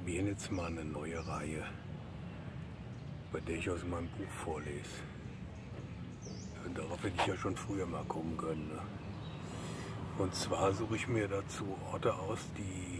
probieren jetzt mal eine neue Reihe, bei der ich aus meinem Buch vorlese. Und darauf hätte ich ja schon früher mal kommen können. Ne? Und zwar suche ich mir dazu Orte aus, die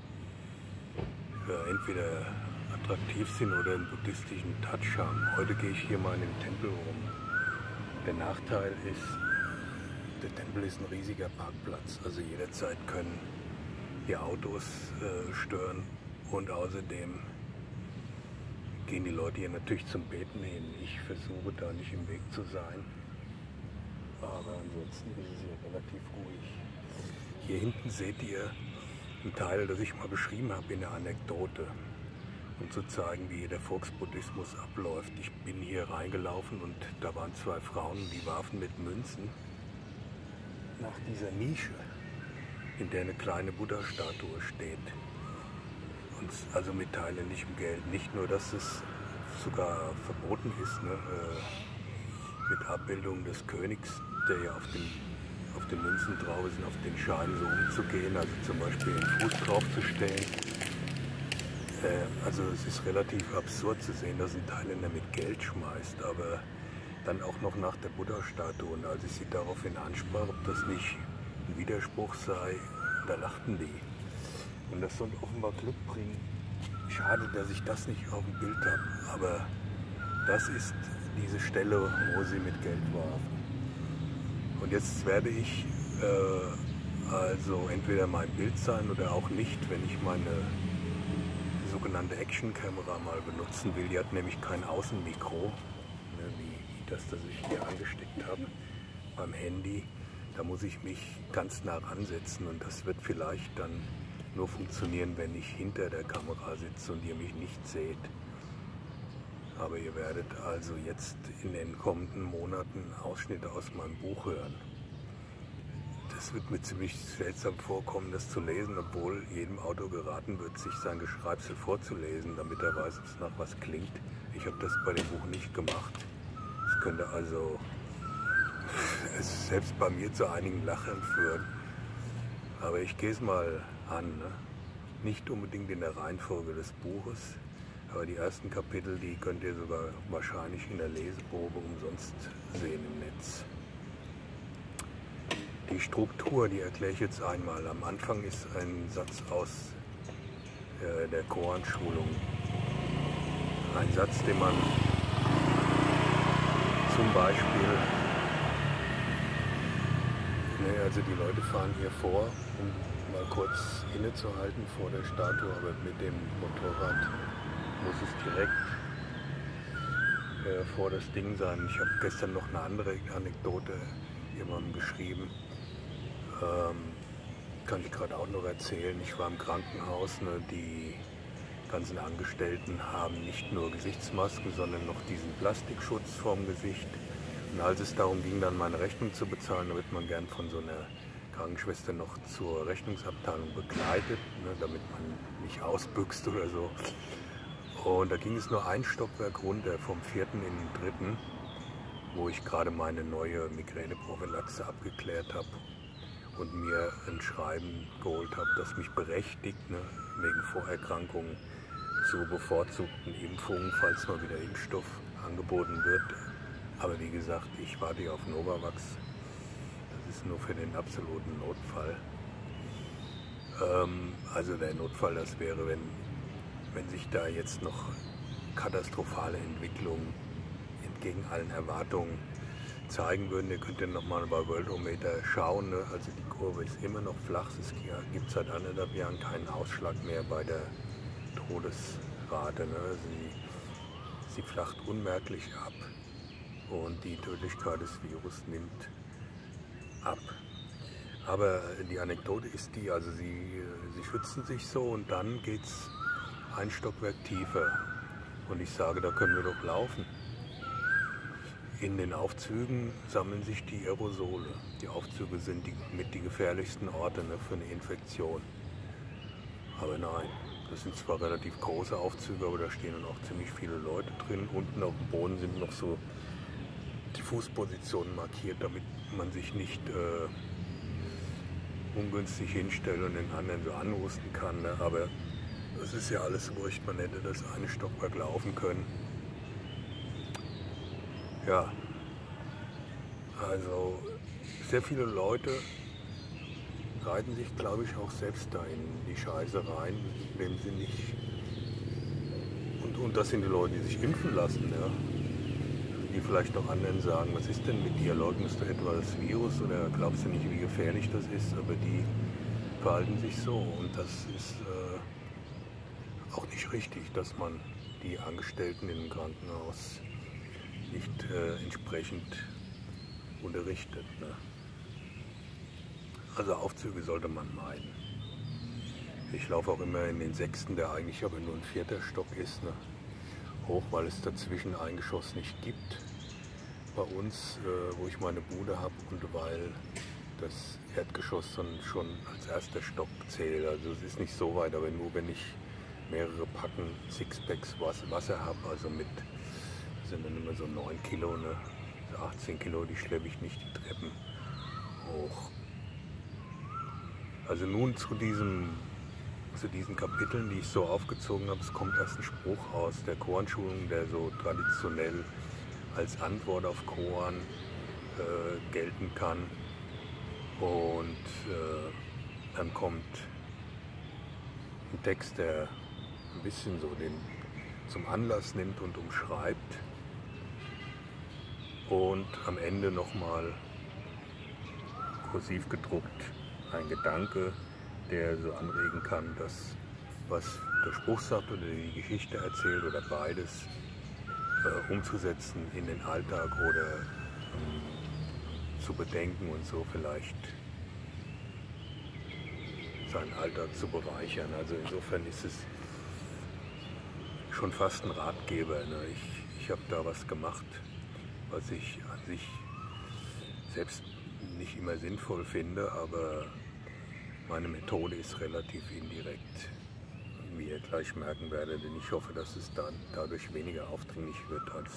entweder attraktiv sind oder einen buddhistischen Touch haben. Heute gehe ich hier mal in den Tempel rum. Der Nachteil ist, der Tempel ist ein riesiger Parkplatz. Also jederzeit können hier Autos stören und außerdem gehen die Leute hier natürlich zum Beten hin. Ich versuche da nicht im Weg zu sein, aber ansonsten ist es hier relativ ruhig. Hier hinten seht ihr einen Teil, das ich mal beschrieben habe in der Anekdote, um zu zeigen, wie der Volksbuddhismus abläuft. Ich bin hier reingelaufen und da waren zwei Frauen, die warfen mit Münzen nach dieser Nische, in der eine kleine Buddha-Statue steht. Und also mit thailändichem Geld. Nicht nur, dass es sogar verboten ist, ne, mit Abbildung des Königs, der ja auf den Münzen drauf ist, und auf den Scheinen so umzugehen, also zum Beispiel den Fuß drauf zu stellen. Also es ist relativ absurd zu sehen, dass ein Thailänder mit Geld schmeißt, aber dann auch noch nach der Buddha-Statue. Und als ich sie daraufhin ansprach, ob das nicht ein Widerspruch sei, da lachten die. Und das soll offenbar Glück bringen. Schade, dass ich das nicht auf dem Bild habe, aber das ist diese Stelle, wo sie mit Geld warfen. Und jetzt werde ich also entweder mein Bild sein oder auch nicht, wenn ich meine sogenannte Action-Kamera mal benutzen will. Die hat nämlich kein Außenmikro, ne, wie das ich hier angesteckt habe beim Handy. Da muss ich mich ganz nah ransetzen und das wird vielleicht dann nur funktionieren, wenn ich hinter der Kamera sitze und ihr mich nicht seht. Aber ihr werdet also jetzt in den kommenden Monaten Ausschnitte aus meinem Buch hören. Das wird mir ziemlich seltsam vorkommen, das zu lesen, obwohl jedem Autor geraten wird, sich sein Geschreibsel vorzulesen, damit er weiß, ob es nach was klingt. Ich habe das bei dem Buch nicht gemacht. Es könnte also selbst bei mir zu einigen Lachern führen. Aber ich gehe es mal an, ne? Nicht unbedingt in der Reihenfolge des Buches, aber die ersten Kapitel, die könnt ihr sogar wahrscheinlich in der Leseprobe umsonst sehen im Netz. Die Struktur, die erkläre ich jetzt einmal. Am Anfang ist ein Satz aus der Koan-Schulung. Ein Satz, den man zum Beispiel, also die Leute fahren hier vor, um mal kurz innezuhalten vor der Statue, aber mit dem Motorrad muss es direkt vor das Ding sein. Ich habe gestern noch eine andere Anekdote jemandem geschrieben. Kann ich gerade auch noch erzählen. Ich war im Krankenhaus, ne, die ganzen Angestellten haben nicht nur Gesichtsmasken, sondern noch diesen Plastikschutz vorm Gesicht. Und als es darum ging, dann meine Rechnung zu bezahlen, da wird man gern von so einer Krankenschwester noch zur Rechnungsabteilung begleitet, ne, damit man nicht ausbüchst oder so. Und da ging es nur ein Stockwerk runter, vom 4. in den 3., wo ich gerade meine neue Migräneprophylaxe abgeklärt habe und mir ein Schreiben geholt habe, das mich berechtigt, ne, wegen Vorerkrankungen zu bevorzugten Impfungen, falls mal wieder Impfstoff angeboten wird. Aber wie gesagt, ich warte hier auf Novavax. Das ist nur für den absoluten Notfall. Also der Notfall, das wäre, wenn sich da jetzt noch katastrophale Entwicklungen entgegen allen Erwartungen zeigen würden. Ihr könnt ja nochmal bei Worldometer schauen, ne? Also die Kurve ist immer noch flach. Es gibt seit 1,5 Jahren keinen Ausschlag mehr bei der Todesrate. Ne? Sie flacht unmerklich ab und die Tödlichkeit des Virus nimmt ab. Aber die Anekdote ist die, also sie schützen sich so und dann geht es ein Stockwerk tiefer und ich sage, da können wir doch laufen. In den Aufzügen sammeln sich die Aerosole. Die Aufzüge sind mit die gefährlichsten Orte, ne, für eine Infektion. Aber nein, das sind zwar relativ große Aufzüge, aber da stehen dann auch ziemlich viele Leute drin. Unten auf dem Boden sind noch so die Fußpositionen markiert, damit man sich nicht ungünstig hinstellen und den anderen so anhusten kann. Ne? Aber Das ist ja alles wurscht, man hätte das eine Stockwerk laufen können. Ja, also sehr viele Leute reiten sich, glaube ich, auch selbst da in die Scheiße rein, indem sie nicht... Und das sind die Leute, die sich impfen lassen, ja. Die vielleicht noch anderen sagen, was ist denn mit dir? Leugnest du etwa das Virus oder glaubst du nicht, wie gefährlich das ist? Aber die verhalten sich so und das ist auch nicht richtig, dass man die Angestellten im Krankenhaus nicht entsprechend unterrichtet. Ne? Also Aufzüge sollte man meiden. Ich laufe auch immer in den 6., der eigentlich aber nur ein 4. Stock ist, ne? Hoch, weil es dazwischen ein Geschoss nicht gibt bei uns, wo ich meine Bude habe und weil das Erdgeschoss schon als 1. Stock zählt. Also es ist nicht so weit, aber nur wenn ich mehrere Packen Sixpacks Wasser habe, also mit, das sind dann immer so 9 Kilo, ne? 18 Kilo, die schleppe ich nicht die Treppen hoch. Also nun zu diesen Kapiteln, die ich so aufgezogen habe. Es kommt erst ein Spruch aus der Koranschulung, der so traditionell als Antwort auf Koran gelten kann. Und dann kommt ein Text, der ein bisschen so den zum Anlass nimmt und umschreibt. Und am Ende nochmal kursiv gedruckt ein Gedanke, der so anregen kann, das, was der Spruch sagt oder die Geschichte erzählt oder beides, umzusetzen in den Alltag oder zu bedenken und so vielleicht seinen Alltag zu bereichern. Also insofern ist es schon fast ein Ratgeber. Ne? Ich habe da was gemacht, was ich an sich selbst nicht immer sinnvoll finde, aber meine Methode ist relativ indirekt, wie ihr gleich merken werdet, denn ich hoffe, dass es dann dadurch weniger aufdringlich wird als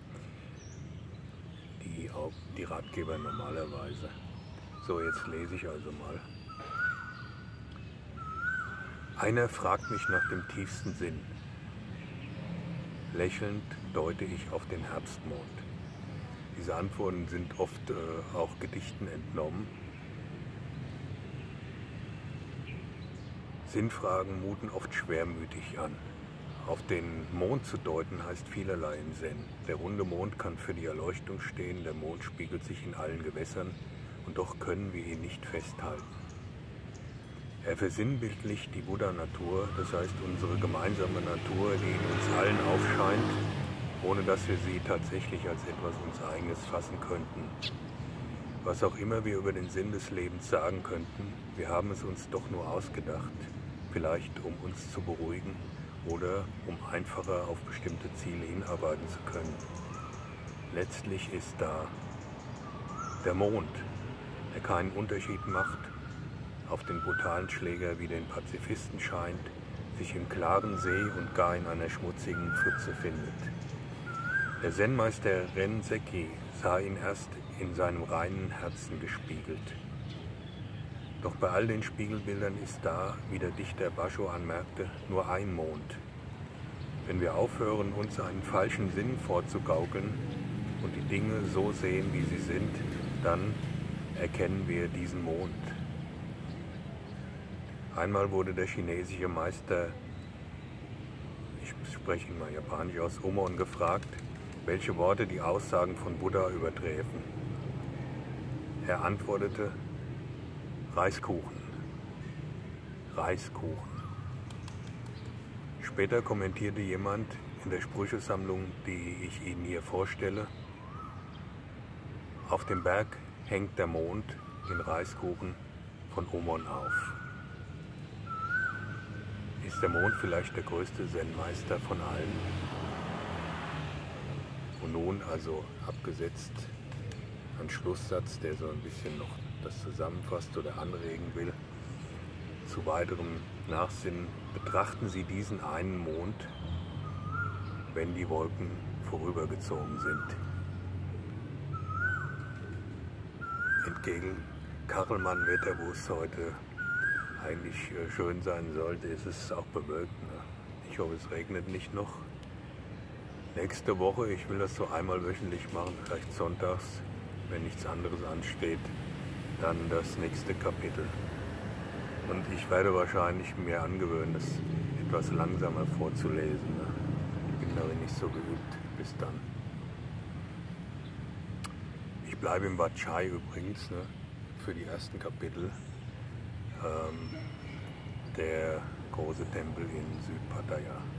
die Ratgeber normalerweise. So, jetzt lese ich also mal. Einer fragt mich nach dem tiefsten Sinn. Lächelnd deute ich auf den Herbstmond. Diese Antworten sind oft auch Gedichten entnommen. Sinnfragen muten oft schwermütig an. Auf den Mond zu deuten heißt vielerlei im Zen. Der runde Mond kann für die Erleuchtung stehen, der Mond spiegelt sich in allen Gewässern und doch können wir ihn nicht festhalten. Er versinnbildlicht die Buddha-Natur, das heißt unsere gemeinsame Natur, die in uns allen aufscheint, ohne dass wir sie tatsächlich als etwas uns Eigenes fassen könnten. Was auch immer wir über den Sinn des Lebens sagen könnten, wir haben es uns doch nur ausgedacht, vielleicht um uns zu beruhigen oder um einfacher auf bestimmte Ziele hinarbeiten zu können. Letztlich ist da der Mond, der keinen Unterschied macht, auf den brutalen Schläger wie den Pazifisten scheint, sich im klaren See und gar in einer schmutzigen Pfütze findet. Der Zen-Meister Renzeki sah ihn erst in seinem reinen Herzen gespiegelt. Doch bei all den Spiegelbildern ist da, wie der Dichter Basho anmerkte, nur ein Mond. Wenn wir aufhören, uns einen falschen Sinn vorzugaukeln und die Dinge so sehen, wie sie sind, dann erkennen wir diesen Mond. Einmal wurde der chinesische Meister, ich spreche ihn mal japanisch aus, Omon gefragt, welche Worte die Aussagen von Buddha übertreffen. Er antwortete, Reiskuchen, Reiskuchen. Später kommentierte jemand in der Sprüchesammlung, die ich Ihnen hier vorstelle, auf dem Berg hängt der Mond den Reiskuchen von Omon auf. Ist der Mond vielleicht der größte Zen-Meister von allen? Und nun also abgesetzt ein Schlusssatz, der so ein bisschen noch das zusammenfasst oder anregen will. Zu weiterem Nachsinnen betrachten Sie diesen einen Mond, wenn die Wolken vorübergezogen sind. Entgegen Karlmann Wetterbus heute eigentlich schön sein sollte, ist es auch bewölkt. Ne? Ich hoffe, es regnet nicht noch. Nächste Woche, ich will das so einmal wöchentlich machen, vielleicht sonntags, wenn nichts anderes ansteht, dann das nächste Kapitel. Und ich werde wahrscheinlich mir angewöhnen, das etwas langsamer vorzulesen. Ne? Ich bin darin nicht so geübt. Bis dann. Ich bleibe im Wat Chai übrigens, ne, für die ersten Kapitel. Der große Tempel in Südpattaya.